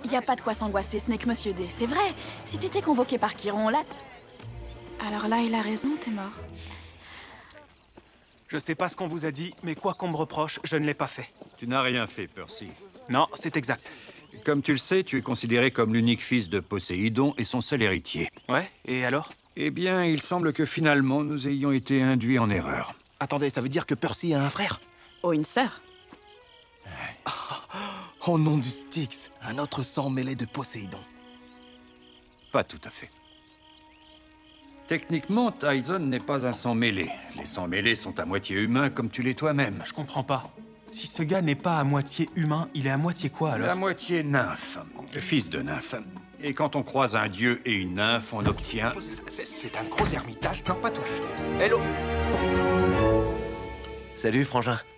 Y a pas de quoi s'angoisser, Snake, monsieur D. C'est vrai, si t'étais convoqué par Chiron, là... Alors là, il a raison, t'es mort. Je sais pas ce qu'on vous a dit, mais quoi qu'on me reproche, je ne l'ai pas fait. Tu n'as rien fait, Percy. Non, c'est exact. Comme tu le sais, tu es considéré comme l'unique fils de Poséidon et son seul héritier. Ouais, et alors? Eh bien, il semble que finalement, nous ayons été induits en erreur. Attendez, ça veut dire que Percy a un frère? Oh, une sœur. Au nom du Styx, un autre sang mêlé de Poséidon. Pas tout à fait. Techniquement, Tyson n'est pas un sang mêlé. Les sangs mêlés sont à moitié humains, comme tu l'es toi-même. Je comprends pas. Si ce gars n'est pas à moitié humain, il est à moitié quoi alors? À moitié nymphe, fils de nymphe. Et quand on croise un dieu et une nymphe, on obtient... C'est un gros ermitage, non pas touche. Hello. Salut, frangin.